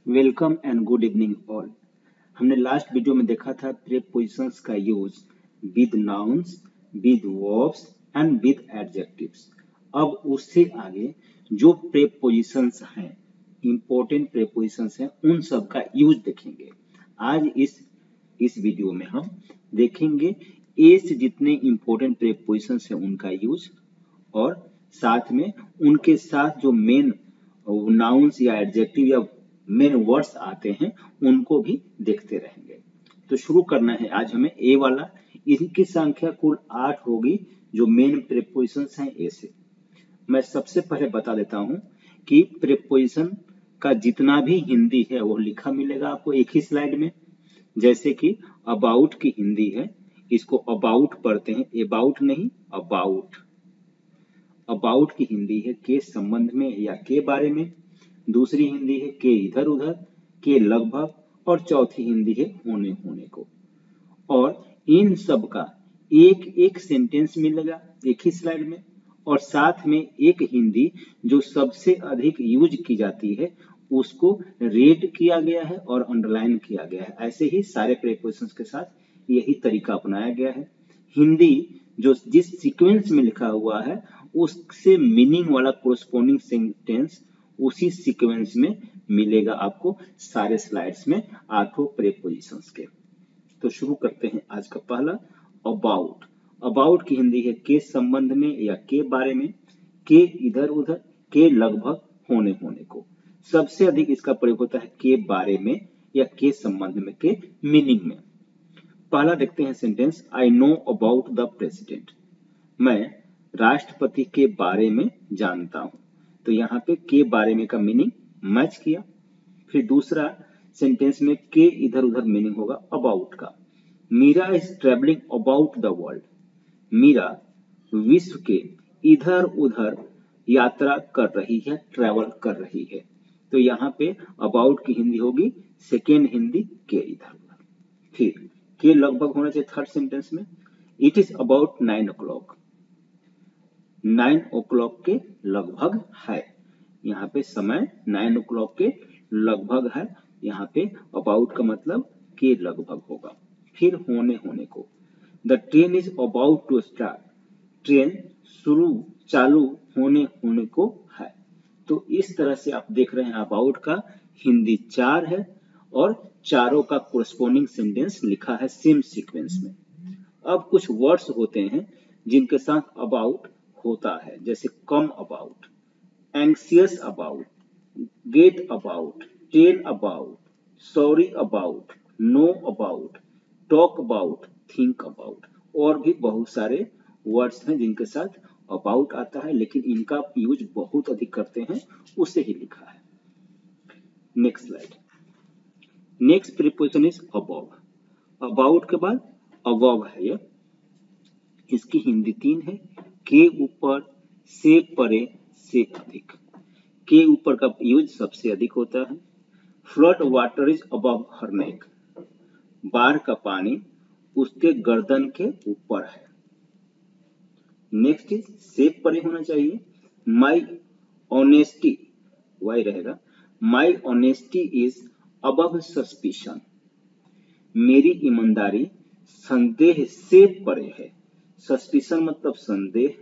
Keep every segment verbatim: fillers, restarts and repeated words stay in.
Welcome and good evening all. हमने last video में देखा था प्रीपोजिशंस का use with nouns, with verbs and with adjectives. अब उससे आगे जो प्रीपोजिशंस हैं, इंपॉर्टेंट प्रीपोजिशंस हैं, उन सब का यूज देखेंगे। आज इस इस वीडियो में हम देखेंगे ए से जितने इंपॉर्टेंट प्रीपोजिशंस हैं उनका यूज, और साथ में उनके साथ जो मेन नाउन्स या एडजेक्टिव या मेन वर्ड्स आते हैं उनको भी देखते रहेंगे। तो शुरू करना है आज हमें ए वाला। इनकी संख्या कुल आठ होगी जो मेन प्रीपोजिशंस हैं ए से। मैं सबसे पहले बता देता हूं कि प्रीपोजिशन का जितना भी हिंदी है वो लिखा मिलेगा आपको एक ही स्लाइड में। जैसे कि अबाउट की हिंदी है, इसको अबाउट पढ़ते हैं, अबाउट नहीं अबाउट। अबाउट की हिंदी है के संबंध में या के बारे में। दूसरी हिंदी है के इधर उधर, के लगभग, और चौथी हिंदी है होने होने को। और इन सब का एक एक सेंटेंस मिलेगा एक ही स्लाइड में, और साथ में एक हिंदी जो सबसे अधिक यूज की जाती है उसको रेड किया गया है और अंडरलाइन किया गया है। ऐसे ही सारे प्रीपोजिशंस के साथ यही तरीका अपनाया गया है। हिंदी जो जिस सीक्वेंस में लिखा हुआ है उससे मीनिंग वाला कोरस्पोंडिंग सेंटेंस उसी सीक्वेंस में मिलेगा आपको सारे स्लाइड्स में आठों प्रीपोजिशंस के। तो शुरू करते हैं आज का पहला अबाउट। अबाउट की हिंदी है के संबंध में या के बारे में, के इधर उधर, के लगभग, होने होने को। सबसे अधिक इसका प्रयोग होता है के बारे में या के संबंध में, के मीनिंग में। पहला देखते हैं sentence, I know about the president. मैं राष्ट्रपति के बारे में जानता हूं। तो यहाँ पे के बारे में का मीनिंग मैच किया। फिर दूसरा सेंटेंस में के इधर उधर मीनिंग होगा अबाउट का। Meera is travelling about the world. Meera विश्व के इधर उधर यात्रा कर रही है, ट्रेवल कर रही है। तो यहाँ पे अबाउट की हिंदी होगी सेकेंड हिंदी के इधर उधर। फिर के लगभग होना चाहिए थर्ड सेंटेंस में, it is about nine o'clock. Nine o'clock के लगभग है। यहाँ पे समय नाइन ओ क्लॉक के लगभग है। यहाँ पे अबाउट का मतलब के लगभग होगा। फिर होने होने को, the train is about to start. Train शुरू चालू होने होने को है। तो इस तरह से आप देख रहे हैं अबाउट का हिंदी चार है और चारों का कोरस्पोंडिंग सेंटेंस लिखा है सेम सीक्वेंस में। अब कुछ वर्ड्स होते हैं जिनके साथ अबाउट होता है, जैसे come about, anxious about, get about, tell about, sorry about, know about, talk about, think about. और भी बहुत सारे वर्ड्स हैं जिनके साथ अबाउट आता है, लेकिन इनका यूज बहुत अधिक करते हैं, उसे ही लिखा है। Next slide. Next preposition is above. About के बाद अबव है ये। इसकी हिंदी तीन है, के ऊपर, से परे, से अधिक। के ऊपर का यूज सबसे अधिक होता है। Flood water is above her neck. बाढ़ का पानी उसके गर्दन के ऊपर है। नेक्स्ट इज से परे होना चाहिए, माई ऑनेस्टी, वाई रहेगा, my honesty is above suspicion. मेरी ईमानदारी संदेह से परे है। सस्पिशन मतलब संदेह,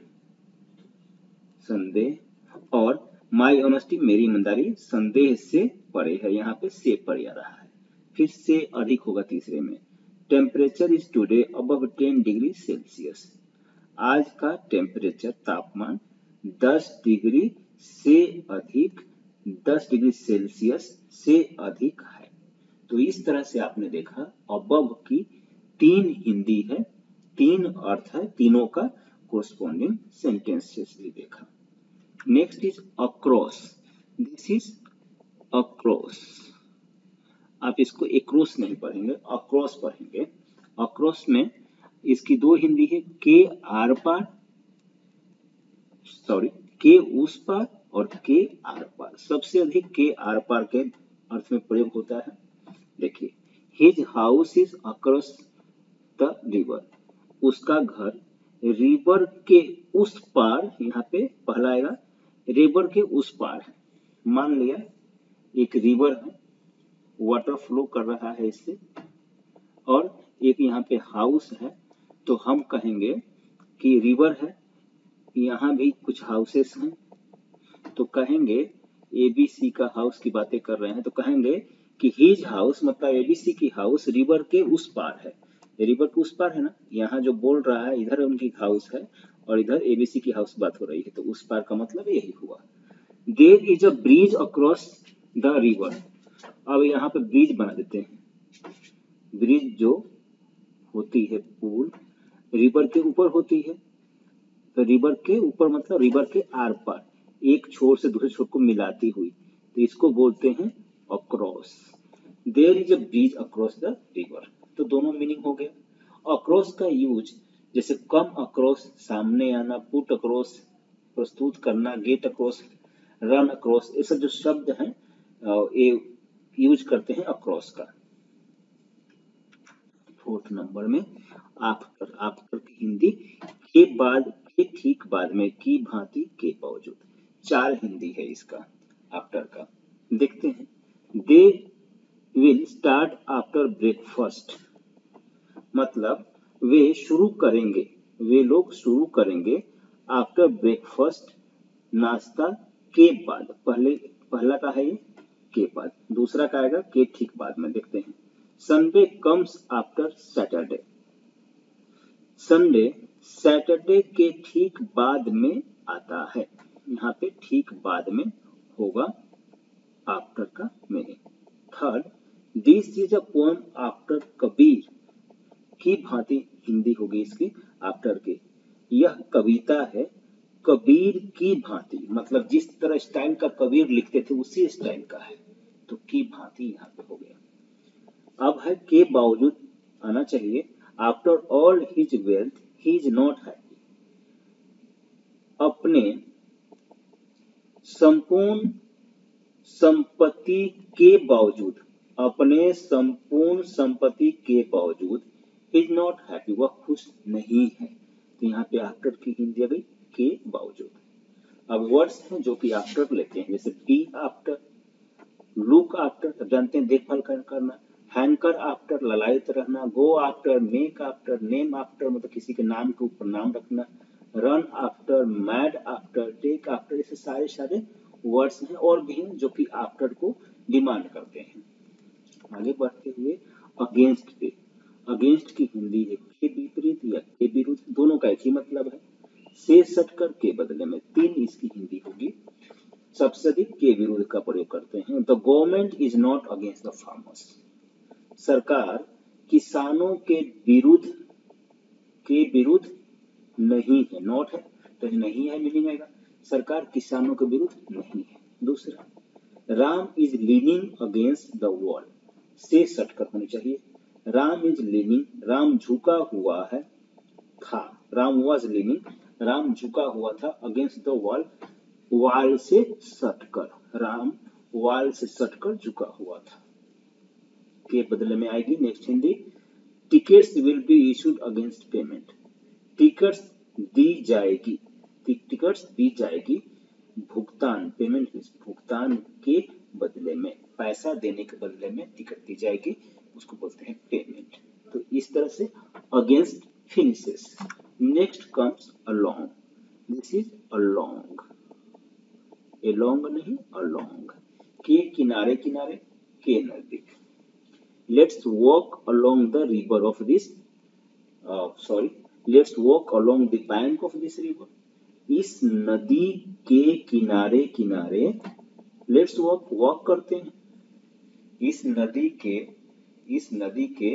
संदेह, और माई ऑनेस्टी मेरी ईमानदारी संदेह से परे है। यहाँ पे से परे आ रहा है। फिर से अधिक होगा तीसरे में, temperature is today above ten degree Celsius. आज का टेम्परेचर तापमान दस डिग्री से अधिक, दस डिग्री सेल्सियस से अधिक है। तो इस तरह से आपने देखा अबव की तीन हिंदी है, तीन अर्थ है, तीनों का कोरस्पोंडिंग सेंटेंसेस भी देखा। Next is across. This is across. आप इसको एक्रॉस नहीं पढ़ेंगे, अक्रॉस पढ़ेंगे। अक्रॉस में इसकी दो हिंदी है, के आर पार, सॉरी के उस पार और के आर पार। सबसे अधिक के आर पार के अर्थ में प्रयोग होता है। देखिए, his house is across the river. उसका घर रिवर के उस पार, यहाँ पे पहला आएगा रिवर के उस पार है। मान लिया एक रिवर है वाटर फ्लो कर रहा है इससे, और एक यहाँ पे हाउस है, तो हम कहेंगे कि रिवर है, यहाँ भी कुछ हाउसेस हैं, तो कहेंगे एबीसी का हाउस की बातें कर रहे हैं, तो कहेंगे कि हिज हाउस मतलब एबीसी की हाउस रिवर के उस पार है। रिवर के उस पार है ना, यहाँ जो बोल रहा है इधर उनकी हाउस है और इधर एबीसी की हाउस बात हो रही है, तो उस पार का मतलब यही हुआ। There is a bridge across the river. अब यहाँ पे ब्रिज बना देते हैं। ब्रिज जो होती है पुल रिवर के ऊपर होती है, तो रिवर के ऊपर मतलब रिवर के आर पार, एक छोर से दूसरे छोर को मिलाती हुई, तो इसको बोलते हैं across. There is a bridge across the river, तो दोनों मीनिंग हो गया। अक्रॉस का यूज जैसे कम अक्रॉस सामने आना, पुट अक्रॉस प्रस्तुत करना, गेट अक्रॉस, रन अक्रॉस, ये सब जो शब्द हैं ये यूज करते हैं अक्रॉस का। फोर्थ नंबर में आफ्टर, आफ्टर की हिंदी के बाद, के ठीक बाद में, की भांति, के बावजूद, चार हिंदी है इसका आफ्टर का। देखते हैं। They will start after breakfast, मतलब वे शुरू करेंगे, वे लोग शुरू करेंगे आफ्टर ब्रेकफास्ट, नाश्ता के बाद। पहले पहला का है ये के बाद, दूसरा का आएगा के ठीक बाद में। देखते हैं। Sunday comes after Saturday, Sunday Saturday के ठीक बाद में आता है, यहाँ पे ठीक बाद में होगा आफ्टर का meaning. Third, this is a poem after Kabir, की भांति हिंदी होगी इसकी आफ्टर के, यह कविता है कबीर की भांति, मतलब जिस तरह स्टाइल का कबीर लिखते थे उसी स्टाइल का है, तो की भांति यहाँ पे हो गया। अब है के बावजूद आना चाहिए। After all his wealth he is not happy, अपने संपूर्ण संपत्ति के बावजूद, अपने संपूर्ण संपत्ति के बावजूद इज नॉट हैप्पी, वह खुश नहीं है, तो यहाँ पे आफ्टर की हिंदी आ गई के बावजूद। अब वर्ड्स हैं जो कि आफ्टर लेते हैं, जैसे बी आफ्टर, लुक आफ्टर, जानते हैं देखभाल करना, हैंकर आफ्टर ललायत रहना, go after, make after, name after मतलब किसी के नाम के ऊपर नाम रखना, run after, mad after, take after, ऐसे सारे सारे वर्ड्स हैं और भी हैं जो कि आफ्टर को डिमांड करते हैं। आगे बढ़ते हुए अगेंस्ट पे, अगेंस्ट की हिंदी है के विपरीत या के विरुद्ध, दोनों का एक ही मतलब है। से सटकर के बदले में तीन इसकी हिंदी होगी। सबसे अधिक के विरुद्ध का प्रयोग करते हैं। The government is not against the farmers, सरकार किसानों के विरुद्ध, के विरुद्ध नहीं है, नॉट है तो नहीं है मीनिंग आएगा, सरकार किसानों के विरुद्ध नहीं है। दूसरा, Ram is leaning against the wall, से सटकर होनी चाहिए। राम इज लीनिंग, राम झुका हुआ है था, राम वॉज लीनिंग, राम झुका हुआ था, अगेंस्ट द वॉल, वाल से सटकर, राम वाल से सटकर झुका हुआ था, के बदले में आएगी। Next Hindi, tickets will be issued against payment, tickets दी जाएगी, टिकट्स दी जाएगी भुगतान, पेमेंट भुगतान के बदले में, पैसा देने के बदले में टिकट दी जाएगी, उसको बोलते हैं पेमेंट। तो इस तरह से against finishes. Next comes along, this is along, along नहीं अलोंग, के किनारे किनारे, के नजदीक। Let's walk along the river of this, sorry let's walk along the bank of this river, इस नदी के किनारे किनारे, लेट्स वॉक, वॉक करते हैं, इस नदी के, इस नदी के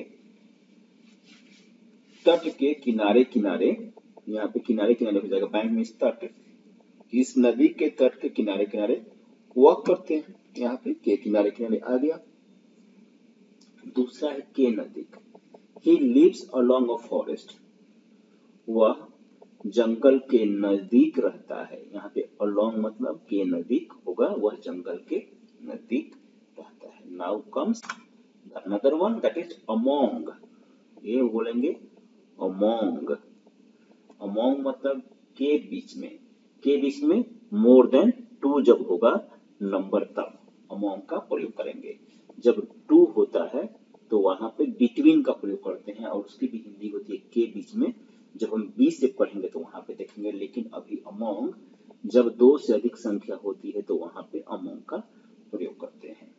तट के किनारे किनारे, यहाँ पे किनारे किनारे हो जाएगा, बैंक में तट, इस नदी के तट के किनारे किनारे वॉक करते हैं, यहाँ पे के किनारे किनारे आ गया। दूसरा है के नजदीक, he lives along a forest, वह जंगल के नजदीक रहता है, यहाँ पे अलोंग मतलब के नजदीक होगा, वह जंगल के नजदीक रहता है। Now comes another one that is among, ये बोलेंगे अमोंग, अमोंग मतलब के बीच में, के बीच में मोर देन टू जब होगा नंबर तब अमोंग का प्रयोग करेंगे। जब टू होता है तो वहां पे बिटवीन का प्रयोग करते हैं और उसकी भी हिंदी होती है के बीच में। जब हम बी से पढ़ेंगे तो वहां पे देखेंगे, लेकिन अभी अमोंग जब दो से अधिक संख्या होती है तो वहां पे अमोंग का प्रयोग करते हैं।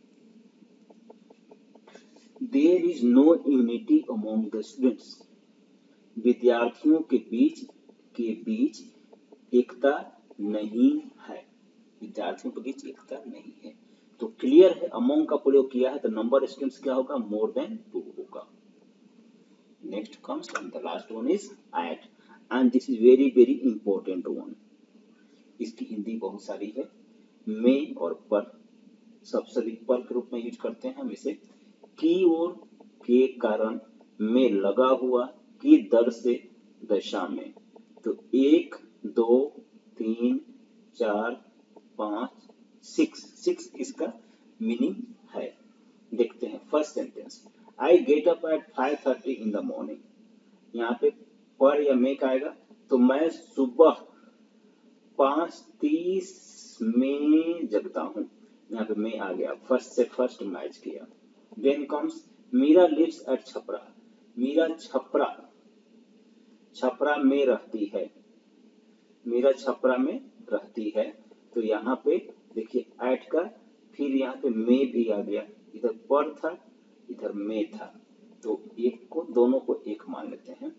There is no unity among the students, विद्यार्थियों के बीच के बीच एकता नहीं है, विद्यार्थियों के बीच एकता नहीं है। तो क्लियर है, अमोंग का प्रयोग किया है तो नंबर स्टूडेंट्स क्या होगा, मोर देन टू होगा। Next comes and the last one is at, and this is very very important one. इसकी हिंदी बहुत सारी है, में और पर, सबसे अधिक पर के रूप में यूज करते हैं हम इसे। की और के कारण, में लगा हुआ, की दर से, दशा में। तो एक, दो, तीन, चार, पांच, सिक्स, सिक्स इसका मीनिंग है। देखते हैं first sentence, I get up at five thirty in the morning. यहाँ पे पर या में का आएगा, तो मैं सुबह पांच तीस में जगता हूँ। यहाँ पे में आ गया, फर्स्ट से फर्स्ट मैच किया। Then comes Meera lives at Chhapra, Meera Chhapra Chhapra में रहती है, मीरा छपरा में रहती है। तो यहाँ पे देखिए एट का, फिर यहाँ पे में भी आ गया, इधर पर था इधर में था, तो एक को दोनों को एक मान लेते हैं।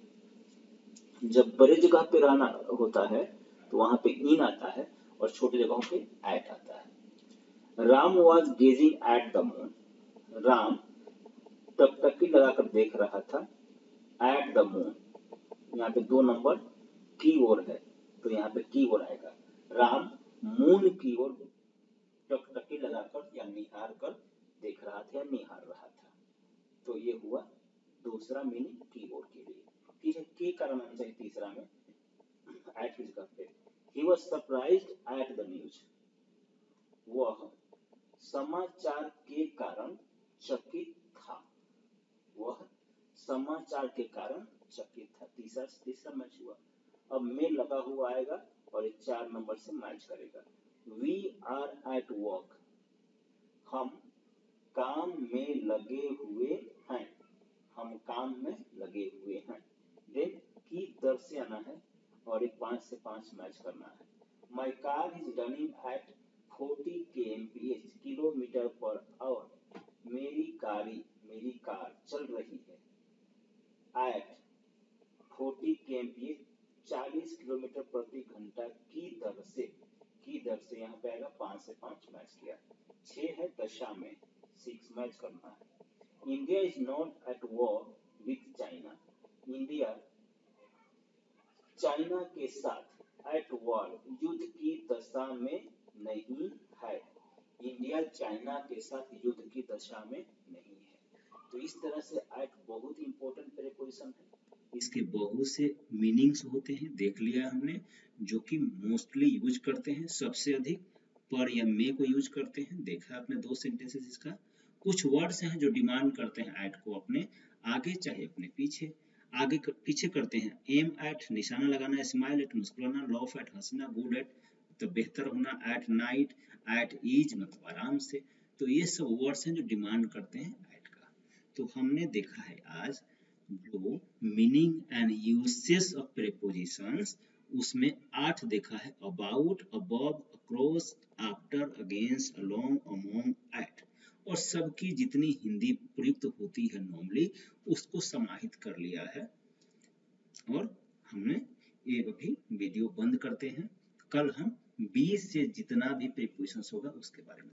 जब बड़े जगह पे रहना होता है तो वहां पे इन आता है और छोटी जगहों पे एट आता है। Ram was gazing at the moon, Ram टकटकी लगाकर देख रहा था एट द मून। यहाँ पे दो नंबर की ओर है तो यहाँ पे की ओर आएगा। राम मून की ओर टकटकी लगाकर या निहार कर देख रहा था या निहार रहा था। तो ये हुआ दूसरा मीनिंग की ओर के लिए। ठीक है, के कारण आना चाहिए तीसरा में एट की जगह पे। He was surprised at the news, वह समाचार के कारण चकित था, वह समाचार के कारण चकित था। तीसरा तीसरा मैच हुआ। अब में लगा हुआ आएगा और एक चार नंबर से मैच करेगा। वी आर एट वर्क, हम काम में लगे हुए हैं, हम काम में लगे हुए हैं। देन की दर से आना है और एक पांच से पांच मैच करना है। My car is running at forty K M P H, kilometre per hour, मेरी कारी मेरी कार चल रही है at forty K M P H, चालीस किलोमीटर प्रति घंटा की दर से, की दर से यहाँ पे आएगा पांच से पांच मैच किया। छह है दशा में, सिक्स मैच करना है। India is not at war with China, India China के साथ एट वॉर, युद्ध की दशा में नहीं है, इंडिया चाइना के साथ युद्ध की दशा में नहीं है। तो इस तरह से एट बहुत इंपॉर्टेंट प्रीपोजिशन है, इसके बहुत से मीनिंग्स होते हैं, देख लिया हमने, जो कि मोस्टली यूज करते हैं, सबसे अधिक पर या मे को यूज करते हैं। देखा आपने दो सेंटेंसेस इसका। कुछ वर्ड्स हैं जो डिमांड करते हैं एट को अपने आगे चाहे अपने पीछे, आगे कर, पीछे करते हैं। एम एट निशाना लगाना, स्माइल एट मुस्कुराना, लव एट हंसना, गुड एट तो बेहतर होना, एट नाइट, एट ईज मतलब आराम से। तो ये सब वर्ड्स हैं जो डिमांड करते हैं एट का। तो हमने देखा है आज जो meaning and usage of prepositions, उसमें आठ देखा है, about, above, across, after, against, along, among, at, और सबकी जितनी हिंदी प्रयुक्त होती है नॉर्मली उसको समाहित कर लिया है। और हमने ये अभी वीडियो बंद करते हैं, कल हम बीस से जितना भी प्रीपोजिशंस होगा उसके बारे में